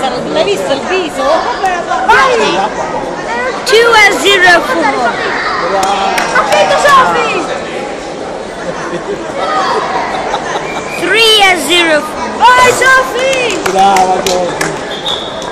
l'hai visto il viso? Vai! 2-0 Fumo. Ha vinto Sofi! 3-0 Fumo. Vai Sofi! Brava Sofi!